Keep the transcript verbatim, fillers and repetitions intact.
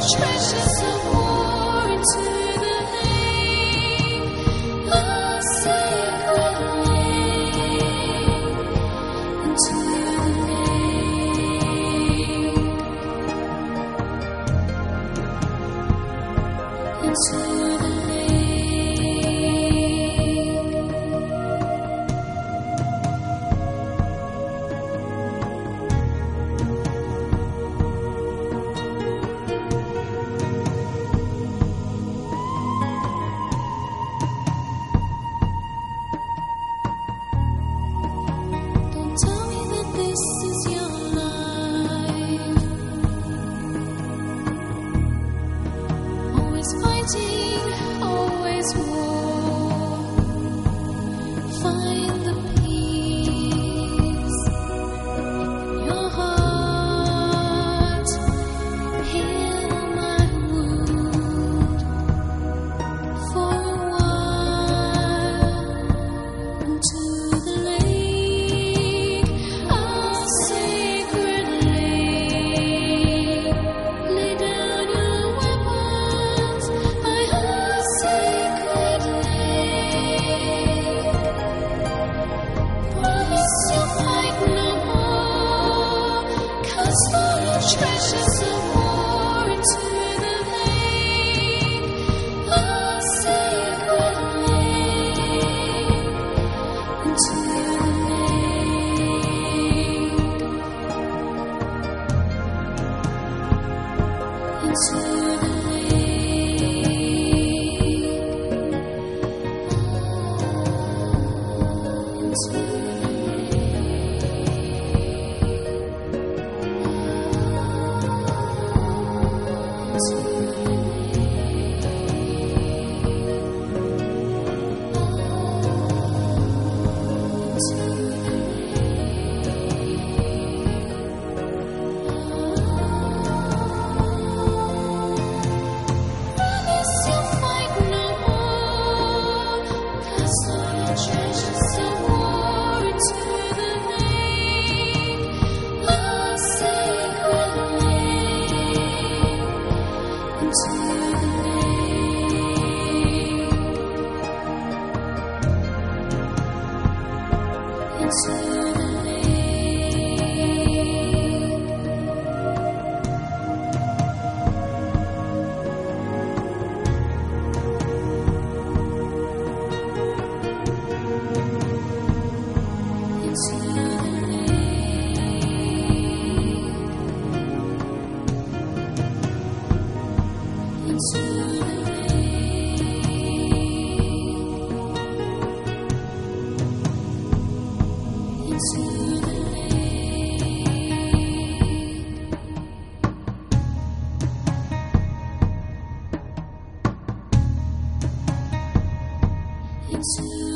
treasures of war into the lake, a sacred lake, into the lake, into the lake. Tell me that this is your life. Always fighting, always war. Find the peace in your heart. Heal my wound for a while into the lake. A sacred lake. Lay down your weapons by a sacred lake. Promise you'll fight no more. Cast all your treasures of war into the lake. A sacred lake. Into the lake. Into the Promise you'll fight no more. Cast all your treasures of war into the lake. A sacred lake. Into the lake. Into the lake. Into the lake. Into the lake. Into the lake. Into